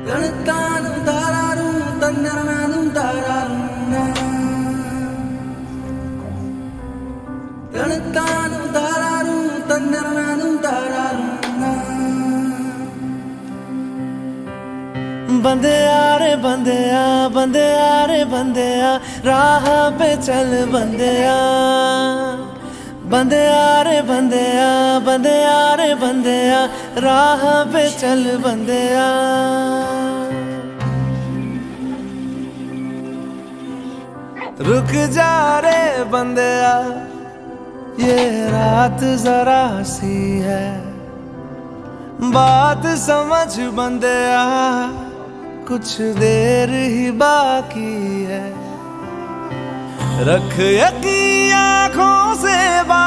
തണുത്താനും താരാറും തന്നറനാനും താരാറും തണുത്താനും താരാറും തന്നറനാനും താരാറും बंदेया रे बंदेया बंदेया रे बंदेया राह पे चल बंदेया बंदेया रे बंदेया बंदेया रे बंदेया राह पे चल बंदेया रुक जा रे बंदेया ये रात जरा सी है बात समझ बंदेया कुछ देर ही बाकी है रख यकीन आँखों से बात